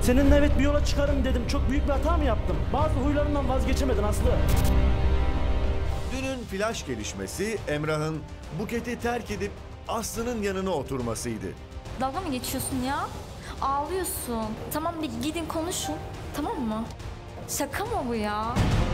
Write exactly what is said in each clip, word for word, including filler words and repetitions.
Seninle evet bir yola çıkarım dedim. Çok büyük bir hata mı yaptım? Bazı huylarından vazgeçemedin Aslı. Dünün flash gelişmesi Emrah'ın Buket'i terk edip Aslı'nın yanına oturmasıydı. Dalga mı geçiyorsun ya? Ağlıyorsun. Tamam bir gidin konuşun. Tamam mı? Şaka mı bu ya?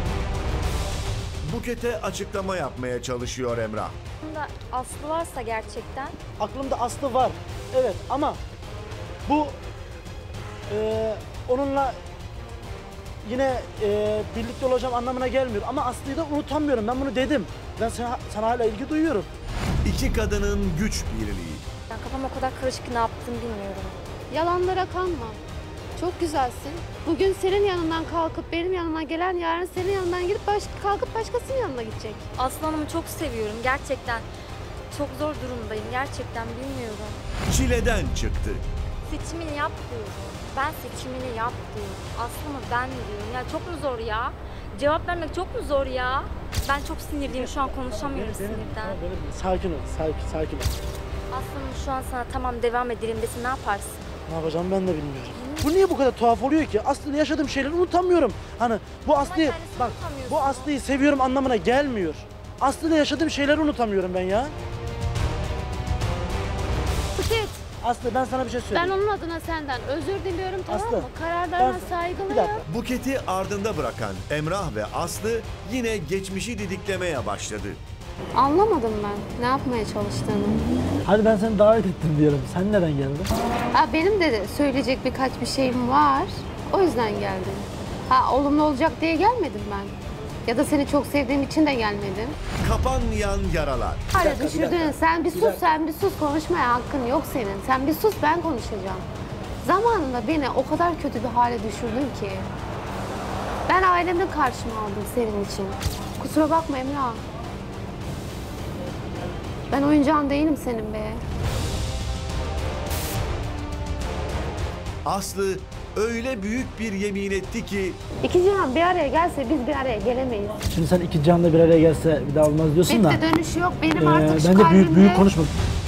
Buket'e açıklama yapmaya çalışıyor Emrah. Aslında Aslı varsa gerçekten. Aklımda Aslı var. Evet ama bu e, onunla yine e, birlikte olacağım anlamına gelmiyor. Ama Aslı'yı da unutamıyorum. Ben bunu dedim. Ben sana, sana hala ilgi duyuyorum. İki kadının güç birliği. Ben kafam o kadar karışık, ne yaptığımı bilmiyorum. Yalanlara kanma. Çok güzelsin. Bugün senin yanından kalkıp benim yanıma gelen yarın senin yanından gidip baş, kalkıp başkasının yanına gidecek. Aslı Hanım'ı çok seviyorum gerçekten. Çok zor durumdayım gerçekten, bilmiyorum. Çileden çıktı. Seçimini yap diyorum. Ben seçimini yap diyorum. Aslı mı ben mi diyorum. Ya çok mu zor ya? Cevap vermek çok mu zor ya? Ben çok sinirliyim şu an, konuşamıyorum Benim- benim- sinirden. benim- benim- Sakin ol, sakin, sakin ol. Aslı Hanım şu an sana tamam devam edelim desin, ne yaparsın? Ne yapacağım ben de bilmiyorum. Bu niye bu kadar tuhaf oluyor ki? Aslı'yla yaşadığım şeyleri unutamıyorum. Hani bu Aslı'yı, kendisini bak unutamıyorsun. bu Aslı'yı seviyorum anlamına gelmiyor. Aslı'yla yaşadığım şeyleri unutamıyorum ben ya. Buket, Aslı ben sana bir şey ben söyleyeyim. onun adına senden özür diliyorum, tamam Aslı, mı? Kararlarına ben- saygılı Bir yap. dakika. Buket'i ardında bırakan Emrah ve Aslı yine geçmişi didiklemeye başladı. Anlamadım ben ne yapmaya çalıştığını. Hadi ben seni davet ettim diyelim. Sen neden geldin? Ha, benim de söyleyecek birkaç bir şeyim var. O yüzden geldim. Ha, olumlu olacak diye gelmedim ben. Ya da seni çok sevdiğim için de gelmedim. Kapanmayan yaralar. Hala dakika, bir düşürdün. dakika. Sen bir sus, dakika. sen bir sus. Konuşmaya hakkın yok senin. Sen bir sus, ben konuşacağım. Zamanında beni o kadar kötü bir hale düşürdün ki. Ben ailemi karşıma aldım senin için. Kusura bakma Emrah. Ben oyuncağın değilim senin be. Aslı öyle büyük bir yemin etti ki İki cihan bir araya gelse biz bir araya gelemeyiz. Şimdi sen iki canlı bir araya gelse bir daha olmaz diyorsun da. Bitti, dönüş yok. Benim Ee, artık şu bence büyük kalbimde... büyük konuşma.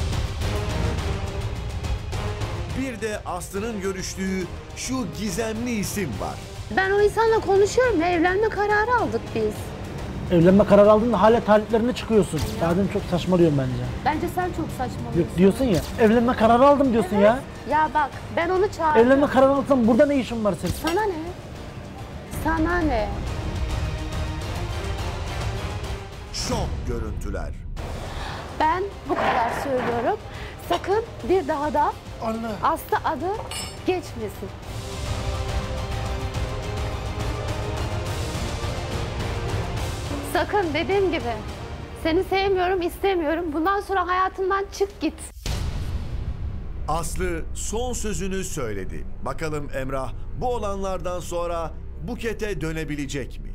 bir de Aslı'nın görüştüğü şu gizemli isim var. Ben o insanla konuşuyorum. Evlenme kararı aldık biz. Evlenme kararı aldın da hala taliplerine çıkıyorsun. Bazen çok saçmalıyorsun bence. Bence sen çok saçmalıyorsun. Yok diyorsun ya. Evlenme kararı aldım diyorsun ya. Ya bak ben onu çağırdım. Evlenme kararı alsam burada ne işin var senin? Sana ne? Sana ne? Şok görüntüler. Ben bu kadar söylüyorum. Sakın bir daha da Anne. Aslı adı geçmesin. Sakın, dediğim gibi. Seni sevmiyorum, istemiyorum. Bundan sonra hayatımdan çık git. Aslı son sözünü söyledi. Bakalım Emrah bu olanlardan sonra Buket'e dönebilecek mi?